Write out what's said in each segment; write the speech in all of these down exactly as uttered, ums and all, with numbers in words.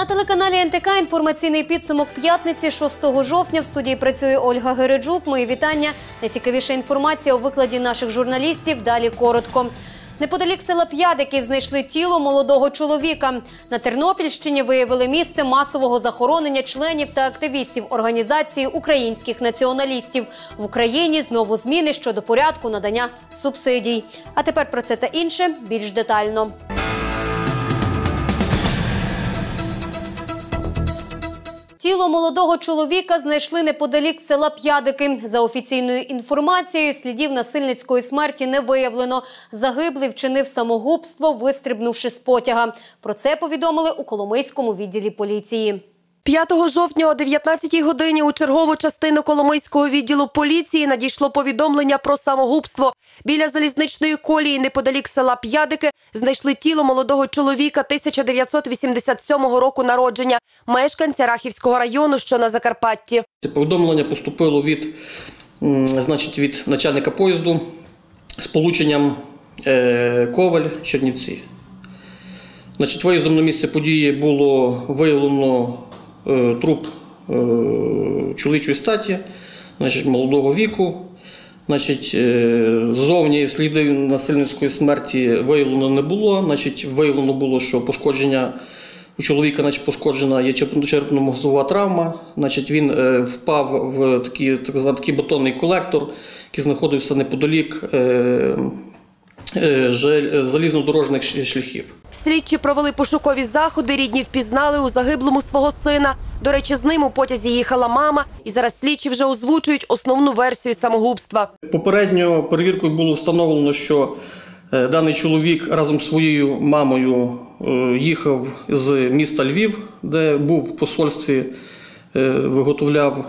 На телеканалі ен те ка інформаційний підсумок п'ятниці шостого жовтня. В студії працює Ольга Гереджук. Мої вітання. Найцікавіша інформація у викладі наших журналістів. Далі коротко. Неподалік села П'ядики знайшли тіло молодого чоловіка. На Тернопільщині виявили місце масового захоронення членів та активістів організації українських націоналістів. В Україні знову зміни щодо порядку надання субсидій. А тепер про це та інше більш детально. Тіло молодого чоловіка знайшли неподалік села П'ядики. За офіційною інформацією, слідів насильницької смерті не виявлено. Загиблий вчинив самогубство, вистрибнувши з потяга. Про це повідомили у Коломийському відділі поліції. п'ятого жовтня о дев'ятнадцятій годині у чергову частину Коломийського відділу поліції надійшло повідомлення про самогубство. Біля залізничної колії неподалік села П'ядики знайшли тіло молодого чоловіка тисяча дев'ятсот вісімдесят сьомого року народження, мешканця Рахівського району, що на Закарпатті. Це повідомлення поступило від, значить, від начальника поїзду з полученням е, Коваль-Чернівці. Значить, виїздом на місце події було виявлено труп е, чоловічої статі, значить, молодого віку. Значить, е, зовні слідів насильницької смерті виявлено не було. Значить, виявлено було, що пошкодження у чоловіка, значить, пошкоджена є черепно-мозгова травма. Значить, він е, впав в такий, так званий такий бетонний колектор, який знаходився неподалік е, залізнодорожних шляхів. Слідчі провели пошукові заходи, рідні впізнали у загиблому свого сина. До речі, з ним у потязі їхала мама, і зараз слідчі вже озвучують основну версію самогубства. Попередньо перевіркою було встановлено, що даний чоловік разом з своєю мамою їхав з міста Львів, де був в посольстві, виготовляв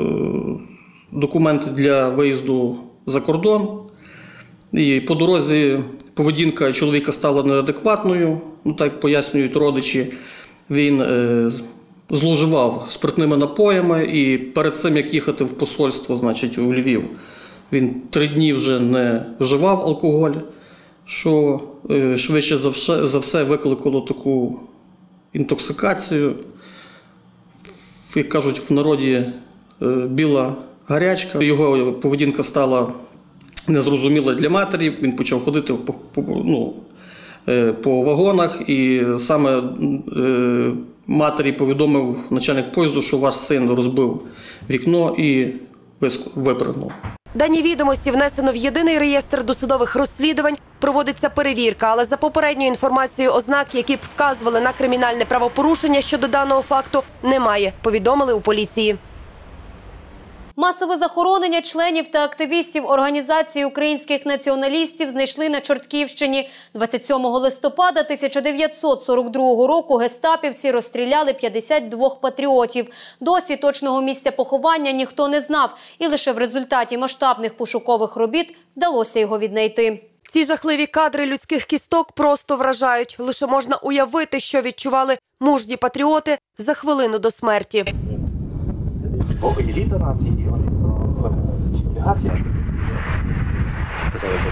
документи для виїзду за кордон. І по дорозі поведінка чоловіка стала неадекватною, ну, так пояснюють родичі. Він е, зловживав спиртними напоями і перед цим, як їхати в посольство, значить, у Львів, він три дні вже не вживав алкоголь, що е, швидше за все, за все викликало таку інтоксикацію, як кажуть в народі, е, біла гарячка. Його поведінка стала незрозуміло для матері, він почав ходити по, по, ну, по вагонах, і саме е, матері повідомив начальник поїзду, що ваш син розбив вікно і випригнув. Дані відомості внесено в єдиний реєстр досудових розслідувань, проводиться перевірка, але за попередньою інформацією ознак, які б вказували на кримінальне правопорушення щодо даного факту, немає, повідомили у поліції. Масове захоронення членів та активістів організації українських націоналістів знайшли на Чортківщині. двадцять сьомого листопада тисяча дев'ятсот сорок другого року гестапівці розстріляли п'ятдесят двох патріотів. Досі точного місця поховання ніхто не знав, і лише в результаті масштабних пошукових робіт вдалося його віднайти. Ці жахливі кадри людських кісток просто вражають. Лише можна уявити, що відчували мужні патріоти за хвилину до смерті. Бо еліта нації, вони ці олігархи, сказали,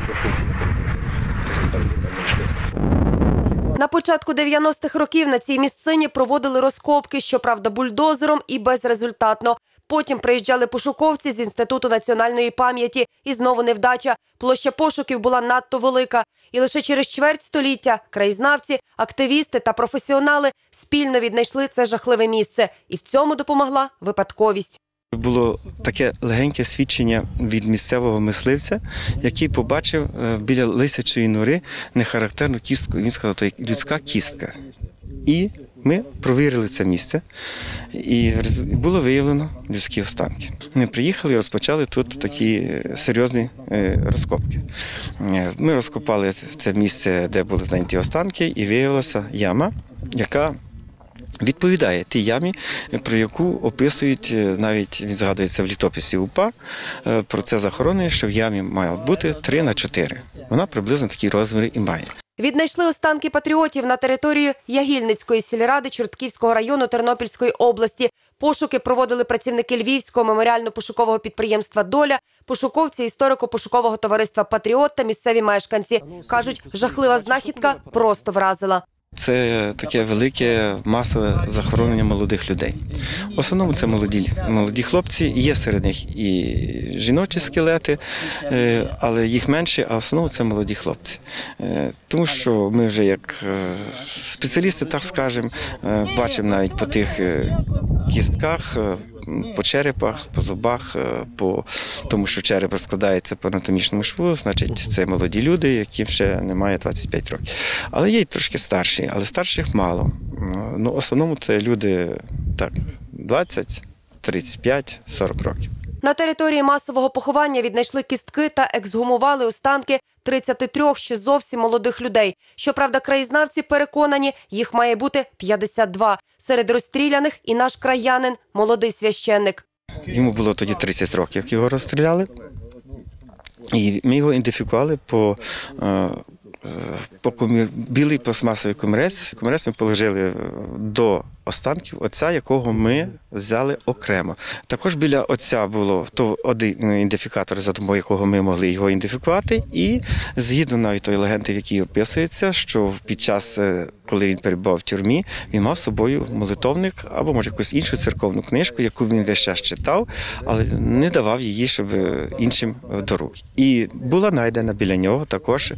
на початку дев'яностих років на цій місцині проводили розкопки, щоправда, бульдозером і безрезультатно. Потім приїжджали пошуковці з Інституту національної пам'яті, і знову невдача. Площа пошуків була надто велика. І лише через чверть століття краєзнавці, активісти та професіонали спільно віднайшли це жахливе місце. І в цьому допомогла випадковість. Було таке легеньке свідчення від місцевого мисливця, який побачив біля лисячої нори нехарактерну кістку. Він сказав, що це людська кістка. І ми провірили це місце, і було виявлено людські останки. Ми приїхали і розпочали тут такі серйозні розкопки. Ми розкопали це місце, де були знайдені останки, і виявилася яма, яка відповідає тій ямі, про яку описують, навіть він згадується в літописі УПА, про це захоронення, що в ямі має бути три на чотири. Вона приблизно такі розміри і має. Віднайшли останки патріотів на території Ягільницької сільради Чортківського району Тернопільської області. Пошуки проводили працівники Львівського меморіально-пошукового підприємства «Доля», пошуковці історико-пошукового товариства «Патріот» та місцеві мешканці. Кажуть, жахлива знахідка просто вразила. Це таке велике масове захоронення молодих людей. В основному це молоді, молоді хлопці, є серед них і жіночі скелети, але їх менше, а в основному це молоді хлопці. Тому що ми вже як спеціалісти, так скажемо, бачимо навіть по тих кістках, по черепах, по зубах, по тому, що череп складається по анатомічному шву, значить це молоді люди, яким ще немає двадцять п'ять років. Але є й трошки старші, але старших мало. Ну, в основному це люди так, двадцять, тридцять п'ять, сорок років. На території масового поховання віднайшли кістки та ексгумували останки тридцяти трьох ще зовсім молодих людей. Щоправда, краєзнавці переконані, їх має бути п'ятдесят два. Серед розстріляних і наш краянин, молодий священник. Йому було тоді тридцять років, як його розстріляли. І ми його ідентифікували по, по комір... білий пластмасовий комірець. Комірець ми положили до останків отця, якого ми взяли окремо. Також біля отця було то один ідентифікатор, за допомогою якого ми могли його ідентифікувати. І згідно навіть тої легенди, в якій описується, що під час, коли він перебував в тюрмі, він мав з собою молитовник або, може, якусь іншу церковну книжку, яку він весь час читав, але не давав її, щоб іншим до рук. І була знайдена біля нього також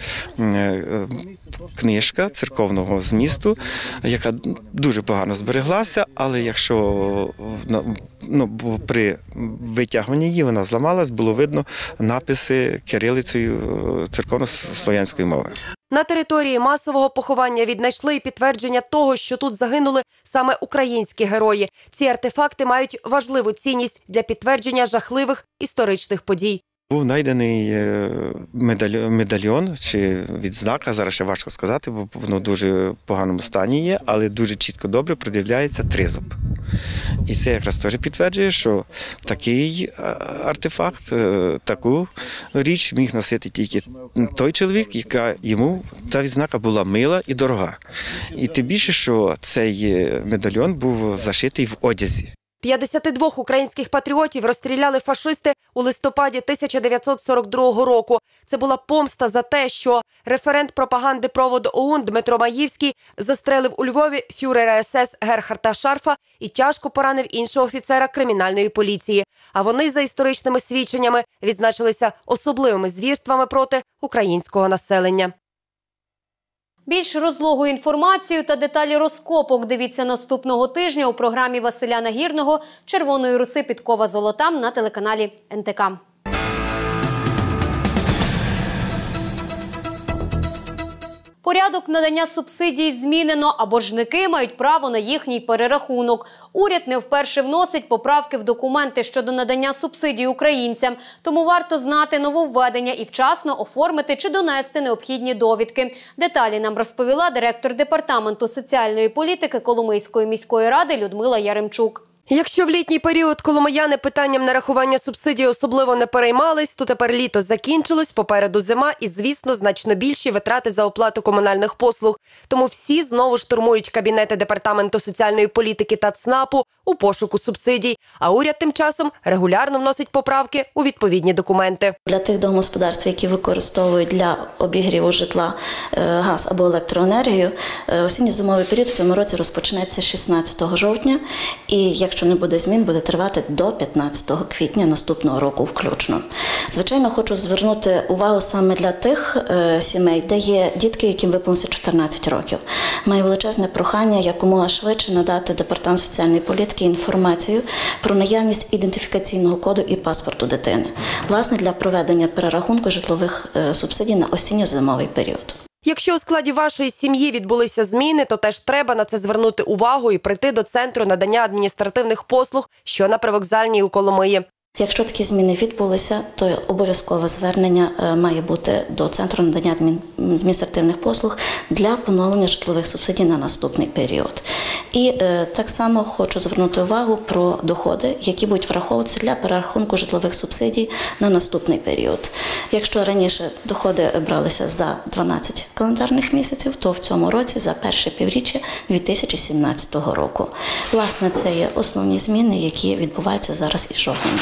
книжка церковного змісту, яка дуже погано збереглася, але якщо ну, при витягуванні її вона зламалась, було видно написи кирилицею церковно-слов'янської мови. На території масового поховання віднайшли і підтвердження того, що тут загинули саме українські герої. Ці артефакти мають важливу цінність для підтвердження жахливих історичних подій. Був знайдений медальйон чи відзнака, зараз ще важко сказати, бо воно в дуже поганому стані є, але дуже чітко добре продивляється тризуб. І це якраз теж підтверджує, що такий артефакт, таку річ міг носити тільки той чоловік, яка йому та відзнака була мила і дорога. І тим більше, що цей медальйон був зашитий в одязі. п'ятдесят два українських патріотів розстріляли фашисти у листопаді тисяча дев'ятсот сорок другого року. Це була помста за те, що референт пропаганди проводу ОУН Дмитро Маївський застрелив у Львові фюрера ес ес Герхарда Шарфа і тяжко поранив іншого офіцера кримінальної поліції. А вони, за історичними свідченнями, відзначилися особливими звірствами проти українського населення. Більш розлогу інформацію та деталі розкопок дивіться наступного тижня у програмі Василя Нагірного «Червоної руси підкова золота» на телеканалі ен те ка. Порядок надання субсидій змінено, а боржники мають право на їхній перерахунок. Уряд не вперше вносить поправки в документи щодо надання субсидій українцям. Тому варто знати нововведення і вчасно оформити чи донести необхідні довідки. Деталі нам розповіла директор Департаменту соціальної політики Коломийської міської ради Людмила Яремчук. Якщо в літній період коломияни питанням нарахування субсидій особливо не переймались, то тепер літо закінчилось, попереду зима і, звісно, значно більші витрати за оплату комунальних послуг. Тому всі знову штурмують кабінети Департаменту соціальної політики та ЦНАПу у пошуку субсидій. А уряд тим часом регулярно вносить поправки у відповідні документи. Для тих домогосподарств, які використовують для обігріву житла газ або електроенергію, осінньо-зимовий період в цьому році розпочнеться шістнадцятого жовтня. І якщо не буде змін, буде тривати до п'ятнадцятого квітня наступного року включно. Звичайно, хочу звернути увагу саме для тих е, сімей, де є дітки, яким виповнилося чотирнадцять років. Маю величезне прохання якомога швидше надати Департамент соціальної політики інформацію про наявність ідентифікаційного коду і паспорту дитини, власне, для проведення перерахунку житлових е, субсидій на осінньо-зимовий період. Якщо у складі вашої сім'ї відбулися зміни, то теж треба на це звернути увагу і прийти до Центру надання адміністративних послуг, що на Привокзальній у Коломиї. Якщо такі зміни відбулися, то обов'язкове звернення має бути до Центру надання адміністративних послуг для поновлення житлових субсидій на наступний період. І е, так само хочу звернути увагу про доходи, які будуть враховуватися для перерахунку житлових субсидій на наступний період. Якщо раніше доходи бралися за дванадцять календарних місяців, то в цьому році за перше півріччя дві тисячі сімнадцятого року. Власне, це є основні зміни, які відбуваються зараз із жовтня місяця.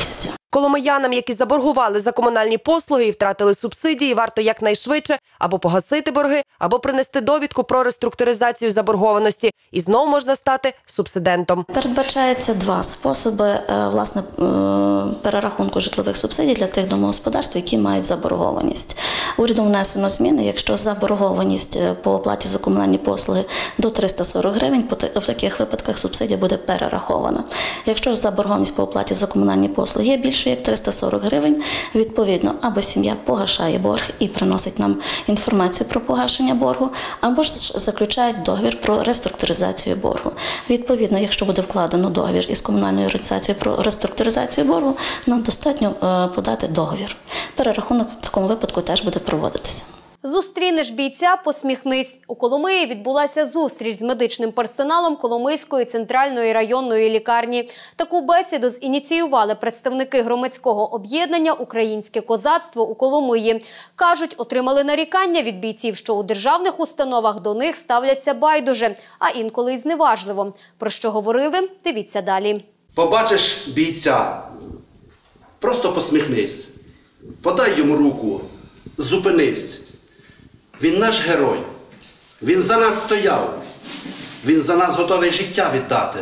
Коломиянам, які заборгували за комунальні послуги і втратили субсидії, варто якнайшвидше або погасити борги, або принести довідку про реструктуризацію заборгованості. І знову можна стати субсидентом. Передбачається два способи е, власне е, перерахунку житлових субсидій для тих домогосподарств, які мають заборгованість. Урядом внесено зміни, якщо заборгованість по оплаті за комунальні послуги до триста сорок гривень, в таких випадках субсидія буде перерахована. Якщо ж заборгованість по оплаті за комунальні послуги є більшою як триста сорок гривень, відповідно, або сім'я погашає борг і приносить нам інформацію про погашення боргу, або ж заключають договір про реструктуризацію боргу. Відповідно, якщо буде вкладено договір із комунальною організацією про реструктуризацію боргу, нам достатньо подати договір. Перерахунок в такому випадку теж буде проводитися. Зустрінеш бійця – посміхнись. У Коломиї відбулася зустріч з медичним персоналом Коломийської центральної районної лікарні. Таку бесіду зініціювали представники громадського об'єднання «Українське козацтво» у Коломиї. Кажуть, отримали нарікання від бійців, що у державних установах до них ставляться байдуже, а інколи й зневажливо. Про що говорили – дивіться далі. Побачиш бійця, просто посміхнись, подай йому руку, зупинись. Він наш герой, він за нас стояв, він за нас готовий життя віддати.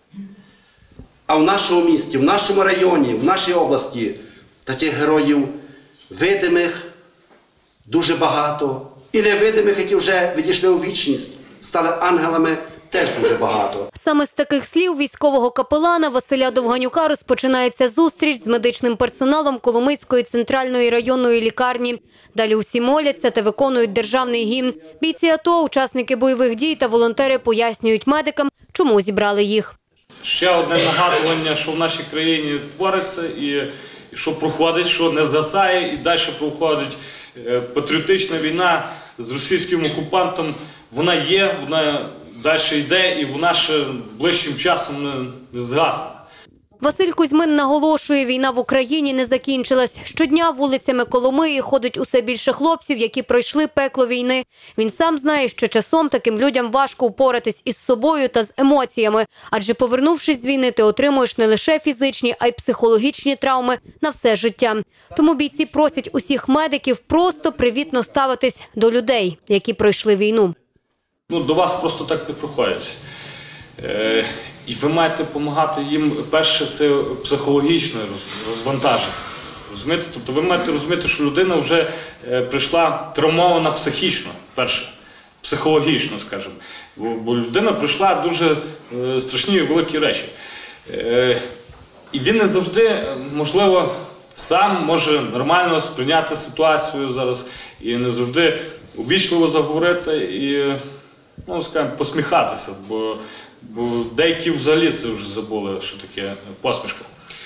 А в нашому місті, в нашому районі, в нашій області таких героїв видимих дуже багато. І невидимих, які вже відійшли у вічність, стали ангелами, теж дуже багато. Саме з таких слів військового капелана Василя Довганюка розпочинається зустріч з медичним персоналом Коломийської центральної районної лікарні. Далі усі моляться та виконують державний гімн. Бійці АТО, учасники бойових дій та волонтери пояснюють медикам, чому зібрали їх. Ще одне нагадування, що в нашій країні твориться і що проходить, що не згасає і далі проходить патріотична війна з російським окупантом. Вона є, вона далі йде і вона ще ближчим часом не згасне. Василь Кузьмин наголошує, війна в Україні не закінчилась. Щодня вулицями Коломиї ходить усе більше хлопців, які пройшли пекло війни. Він сам знає, що часом таким людям важко впоратись із собою та з емоціями. Адже повернувшись з війни, ти отримуєш не лише фізичні, а й психологічні травми на все життя. Тому бійці просять усіх медиків просто привітно ставитись до людей, які пройшли війну. Ну, до вас просто так не проходять. Е, і ви маєте допомагати їм, перше, це психологічно розвантажити. Розумієте? Тобто ви маєте розуміти, що людина вже е, прийшла травмована психічно, перше, психологічно, скажімо. Бо, бо людина прийшла дуже е, страшні і великі речі. Е, і він не завжди, можливо, сам може нормально сприйняти ситуацію зараз і не завжди увічливо заговорити і, ну, скажімо, посміхатися, бо, бо деякі взагалі це вже забули, що таке посмішка.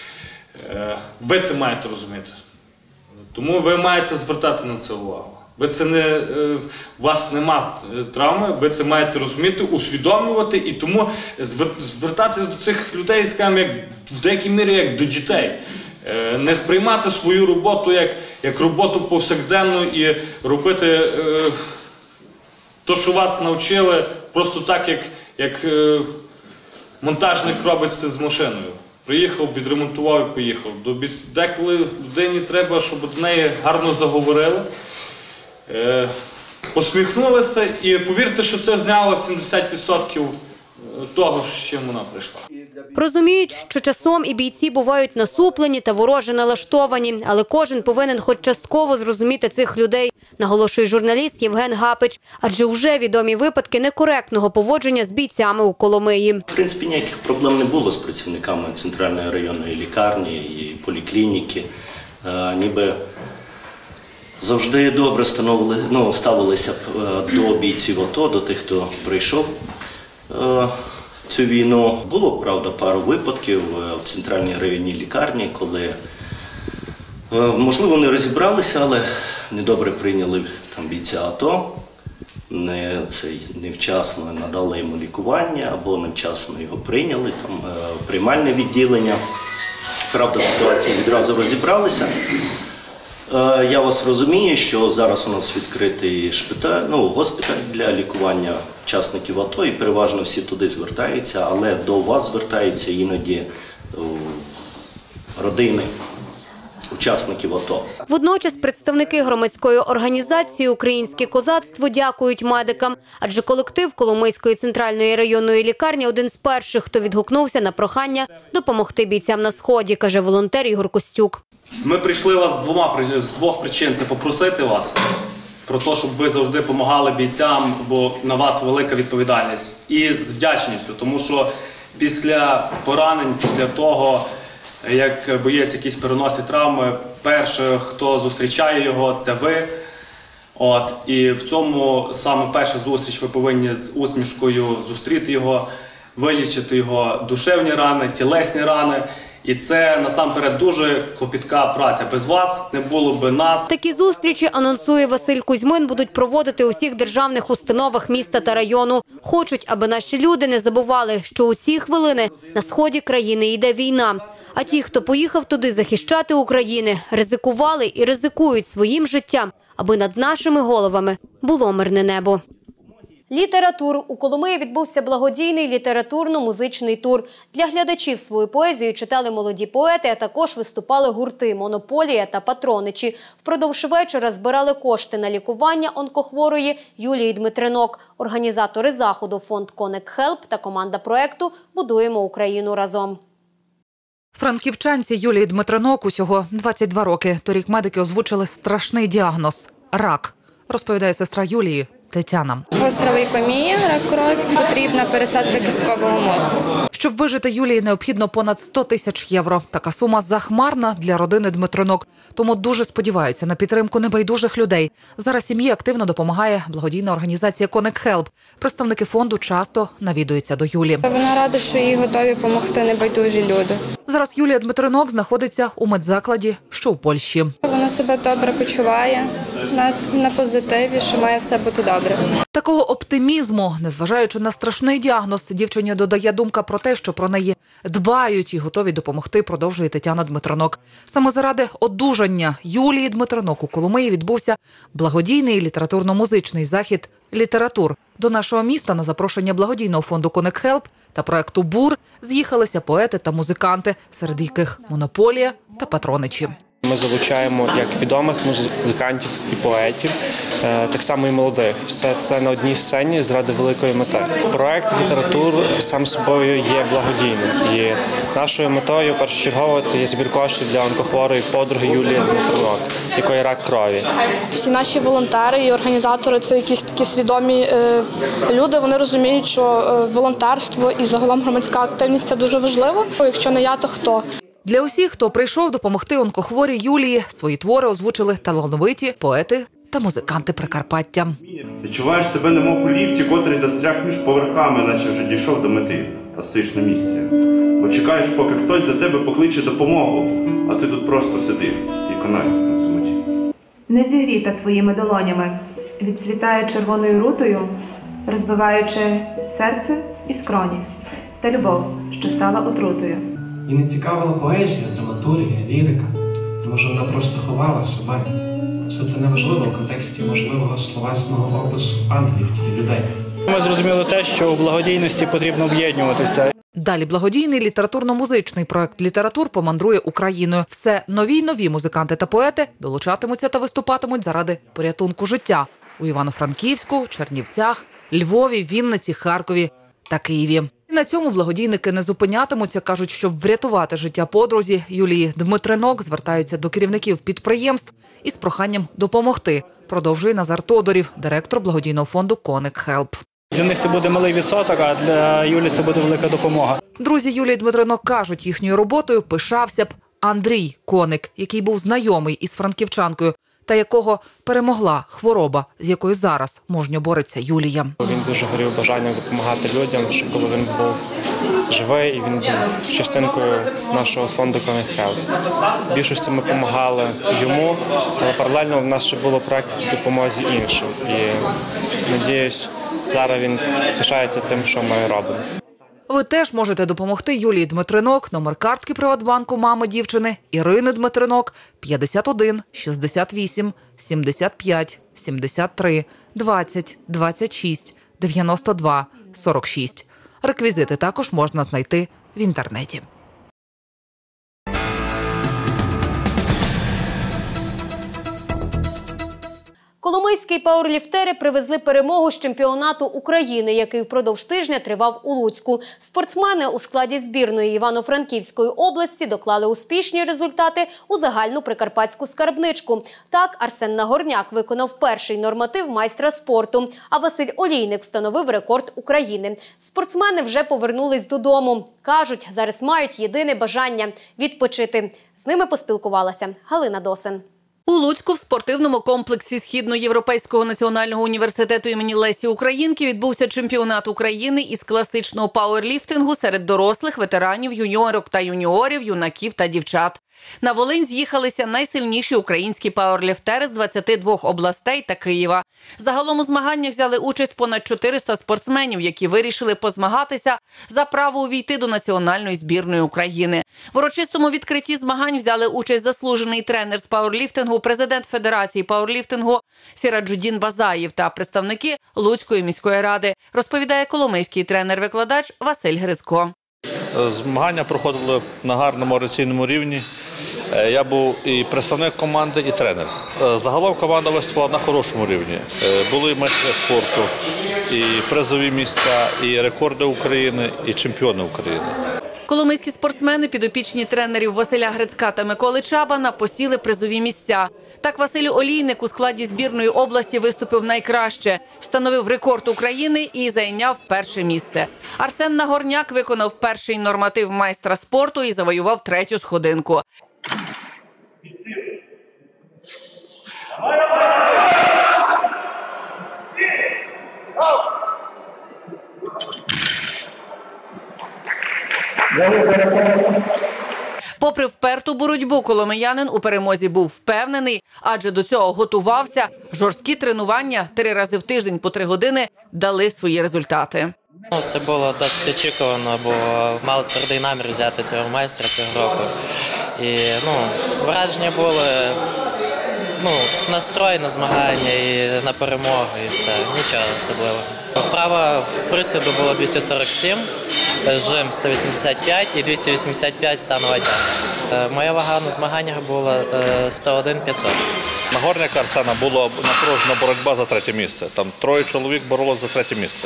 Ви це маєте розуміти. Тому ви маєте звертати на це увагу. Ви це не, у вас нема травми, ви це маєте розуміти, усвідомлювати і тому звертатись до цих людей, скажімо, як, в деякій мірі як до дітей. Не сприймати свою роботу як, як роботу повсякденну і робити е, те, що вас навчили, просто так, як, як е, монтажник робить це з машиною. Приїхав, відремонтував і поїхав. Деколи людині треба, щоб до неї гарно заговорили, е, посміхнулися і повірте, що це зняло сімдесят відсотків того, з чим вона прийшла. Розуміють, що часом і бійці бувають насуплені та вороже налаштовані, але кожен повинен хоч частково зрозуміти цих людей, наголошує журналіст Євген Гапич, адже вже відомі випадки некоректного поводження з бійцями у Коломиї. В принципі, ніяких проблем не було з працівниками центральної районної лікарні і поліклініки. А, ніби завжди добре становили, ну, ставилися до бійців АТО, до тих, хто прийшов цю війну. Було, правда, пару випадків в центральній районній лікарні, коли, можливо, не розібралися, але недобре прийняли там бійця АТО, не, цей, невчасно надали йому лікування або невчасно його прийняли, там, приймальне відділення. Правда, ситуація відразу розібралися. Я вас розумію, що зараз у нас відкритий шпиталь, ну, госпіталь для лікування учасників АТО, і переважно всі туди звертаються, але до вас звертаються іноді родини учасників АТО. Водночас представники громадської організації «Українське козацтво» дякують медикам, адже колектив Коломийської центральної районної лікарні один з перших, хто відгукнувся на прохання допомогти бійцям на Сході, каже волонтер Ігор Костюк. Ми прийшли вас з двома з двох причин. Це попросити вас про те, щоб ви завжди допомагали бійцям, бо на вас велика відповідальність. І з вдячністю, тому що після поранень, після того, як боєць якісь переносить травми, перше, хто зустрічає його, це ви. От, і в цьому саме перша зустріч ви повинні з усмішкою зустріти його, вилічити його душевні рани, тілесні рани. І це, насамперед, дуже клопітка праця. Без вас не було б нас. Такі зустрічі, анонсує Василь Кузьмин, будуть проводити у всіх державних установах міста та району. Хочуть, аби наші люди не забували, що у ці хвилини на сході країни йде війна. А ті, хто поїхав туди захищати Україну, ризикували і ризикують своїм життям, аби над нашими головами було мирне небо. Літератур. У Коломиї відбувся благодійний літературно-музичний тур. Для глядачів свою поезію читали молоді поети, а також виступали гурти «Монополія» та «Патроничі». Впродовж вечора збирали кошти на лікування онкохворої Юлії Дмитринок. Організатори заходу фонд «Конек Хелп» та команда проєкту «Будуємо Україну разом». Франківчанці Юлії Дмитринок усього двадцять два роки. Торік медики озвучили страшний діагноз – рак, розповідає сестра Юлії Тетяна. Гостра лейкемія, рак крові, потрібна пересадка кісткового мозку. Щоб вижити Юлії, необхідно понад сто тисяч євро. Така сума захмарна для родини Дмитринок. Тому дуже сподіваються на підтримку небайдужих людей. Зараз сім'ї активно допомагає благодійна організація «Конек Хелп». Представники фонду часто навідуються до Юлі. Вона рада, що їй готові допомогти небайдужі люди. Зараз Юлія Дмитринок знаходиться у медзакладі, що у Польщі. Вона себе добре почуває, на позитиві, що має все бути добре. Такого оптимізму, незважаючи на страшний діагноз, дівчині додає думка про те, що про неї дбають і готові допомогти, продовжує Тетяна Дмитринок. Саме заради одужання Юлії Дмитринок у Коломиї відбувся благодійний літературно-музичний захід «Літератур». До нашого міста на запрошення благодійного фонду «Конек Хелп» та проекту «Бур» з'їхалися поети та музиканти, серед яких «Монополія» та «Патроничі». Ми залучаємо як відомих музикантів і поетів, так само і молодих. Все це на одній сцені заради великої мети. Проект «Літератур» сам собою є благодійним. І нашою метою першочергово це є збір коштів для онкохворої подруги Юлії Дмитринок, якої рак крові. Всі наші волонтери і організатори – це якісь такі свідомі е, люди. Вони розуміють, що е, волонтерство і загалом громадська активність – це дуже важливо. Якщо не я, то хто? Для усіх, хто прийшов допомогти онкохворій Юлії, свої твори озвучили талановиті поети та музиканти Прикарпаття. Відчуваєш себе немов у ліфті, котрий застряг між поверхами, наче вже дійшов до мети, а стоїш на місці. Бо чекаєш, поки хтось за тебе покличе допомогу, а ти тут просто сидиш і конай на самоті. Не зігріта твоїми долонями, відцвітає червоною рутою, розбиваючи серце і скроні, та любов, що стала отрутою. І не цікавила поезія, драматургія, лірика. Може, вона просто ховала себе. Все це неважливо в контексті можливого словесного опису ангелів і людей. Ми зрозуміли те, що у благодійності потрібно об'єднуватися. Далі благодійний літературно-музичний проект «Літератур» помандрує Україною. Все нові й нові музиканти та поети долучатимуться та виступатимуть заради порятунку життя у Івано-Франківську, Чернівцях, Львові, Вінниці, Харкові та Києві. На цьому благодійники не зупинятимуться. Кажуть, щоб врятувати життя подрузі Юлії Дмитринок, звертаються до керівників підприємств із проханням допомогти, продовжує Назар Тодорів, директор благодійного фонду «Конек Хелп». Для них це буде малий відсоток, а для Юлі це буде велика допомога. Друзі Юлії Дмитринок кажуть, їхньою роботою пишався б Андрій Коник, який був знайомий із франківчанкою, та якого перемогла хвороба, з якою зараз мужньо бореться Юлія. Він дуже горів бажанням допомагати людям, що коли він був живий, і він був частинкою нашого фонду «Конек Хелп». В більшості ми допомагали йому, але паралельно в нас ще було проєкт допомозі іншим. І, надіюсь, зараз він пишається тим, що ми робимо. Ви теж можете допомогти Юлії Дмитринок. Номер картки Приватбанку мами дівчини Ірини Дмитринок п'ятдесят один шістдесят вісім сімдесят п'ять сімдесят три двадцять двадцять шість дев'яносто два сорок шість. Реквізити також можна знайти в інтернеті. Коломийські пауерліфтери привезли перемогу з чемпіонату України, який впродовж тижня тривав у Луцьку. Спортсмени у складі збірної Івано-Франківської області доклали успішні результати у загальну прикарпатську скарбничку. Так, Арсен Нагорняк виконав перший норматив майстра спорту, а Василь Олійник встановив рекорд України. Спортсмени вже повернулись додому. Кажуть, зараз мають єдине бажання – відпочити. З ними поспілкувалася Галина Досин. У Луцьку в спортивному комплексі Східноєвропейського національного університету імені Лесі Українки відбувся чемпіонат України із класичного пауерліфтингу серед дорослих, ветеранів, юніорок та юніорів, юнаків та дівчат. На Волинь з'їхалися найсильніші українські пауерліфтери з двадцяти двох областей та Києва. Загалом у змаганнях взяли участь понад чотириста спортсменів, які вирішили позмагатися за право увійти до національної збірної України. В урочистому відкритті змагань взяли участь заслужений тренер з пауерліфтингу, президент Федерації пауерліфтингу Сіраджудін Базаєв та представники Луцької міської ради, розповідає коломийський тренер-викладач Василь Грицько. Змагання проходили на гарному орієнтаційному рівні. Я був і представник команди, і тренер. Загалом команда виступила на хорошому рівні. Були майстри спорту, і призові місця, і рекорди України, і чемпіони України. Коломийські спортсмени, підопічні тренерів Василя Грицька та Миколи Чабана, посіли призові місця. Так, Василь Олійник у складі збірної області виступив найкраще, встановив рекорд України і зайняв перше місце. Арсен Нагорняк виконав перший норматив майстра спорту і завоював третю сходинку. Попри вперту боротьбу, коломиянин у перемозі був впевнений, адже до цього готувався. Жорсткі тренування три рази в тиждень по три години дали свої результати. Це було досить очікувано, бо мали твердий намір взяти цього майстра цього року. І ну, враження були, ну, настрой на змагання і на перемогу, і все, нічого особливого. Вправа з присіду було двісті сорок сім, жим сто вісімдесят п'ять і двісті вісімдесят п'ять станова тяга. Моя вага на змаганнях була сто один п'ятсот. Нагорняка Арсена була напружена боротьба за третє місце. Там троє чоловік боролися за третє місце.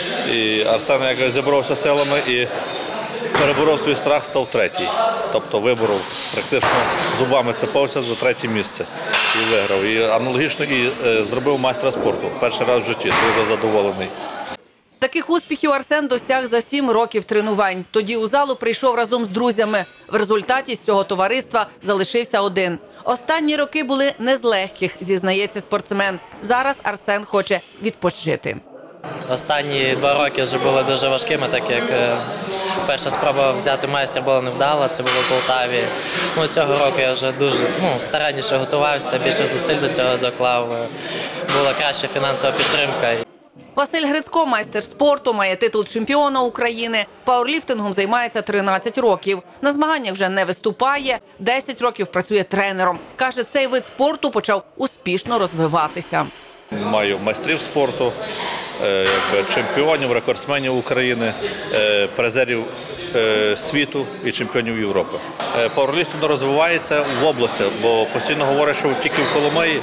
І Арсен як зібрався силами і переборов свій страх, став третій. Тобто виборов, практично зубами цепався за третє місце і виграв. І аналогічно і е, зробив майстра спорту. Перший раз в житті, дуже задоволений. Таких успіхів Арсен досяг за сім років тренувань. Тоді у залу прийшов разом з друзями. В результаті з цього товариства залишився один. Останні роки були не з легких, зізнається спортсмен. Зараз Арсен хоче відпочити. Останні два роки вже були дуже важкими, так як перша спроба взяти майстра була невдала, це було в Полтаві. Ну, цього року я вже дуже ну, старанніше готувався, більше зусиль до цього доклав, була краща фінансова підтримка. Василь Грицько – майстер спорту, має титул чемпіона України. Пауерліфтингом займається тринадцять років. На змаганнях вже не виступає, десять років працює тренером. Каже, цей вид спорту почав успішно розвиватися. Маю майстрів спорту, якби, чемпіонів, рекордсменів України, призерів світу і чемпіонів Європи. Пауерліфтинг розвивається в області, бо постійно говорять, що тільки в Коломиї,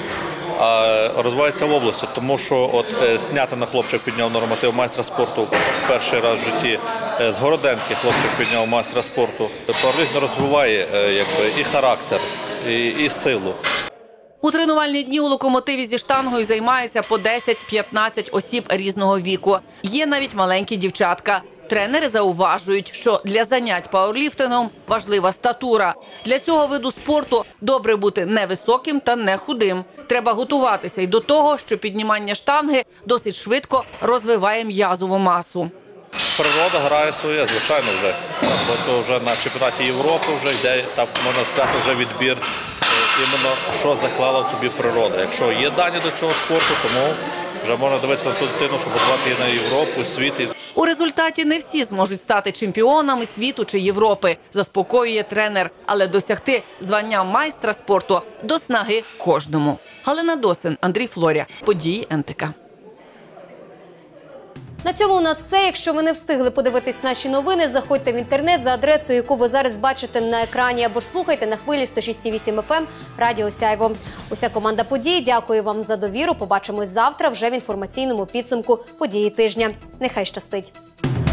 а розвивається в області, тому що от Снятина хлопчик підняв норматив майстра спорту перший раз в житті, з Городенки хлопчик підняв майстра спорту. Пауерліфтинг розвиває якби, і характер, і, і силу. У тренувальні дні у локомотиві зі штангою займається по десять-п'ятнадцять осіб різного віку. Є навіть маленькі дівчатка. Тренери зауважують, що для занять пауерліфтингом важлива статура. Для цього виду спорту добре бути невисоким та не худим. Треба готуватися й до того, що піднімання штанги досить швидко розвиває м'язову масу. Природа грає своє, звичайно, вже. Тобто вже на чемпіонаті Європи вже йде, так можна сказати, вже відбір, іменно що заклала в тобі природа. Якщо є дані до цього спорту, тому вже можна дивитися на цю дитину, щоб подавати її на Європу, світ. У результаті не всі зможуть стати чемпіонами світу чи Європи, заспокоює тренер. Але досягти звання майстра спорту до снаги кожному. Галина Досин, Андрій Флоря. Події ен те ка. На цьому у нас все. Якщо ви не встигли подивитись наші новини, заходьте в інтернет за адресою, яку ви зараз бачите на екрані, або ж слухайте на хвилі сто шість і вісім еф ем Радіо Сяйво. Уся команда подій дякую вам за довіру. Побачимось завтра вже в інформаційному підсумку події тижня. Нехай щастить!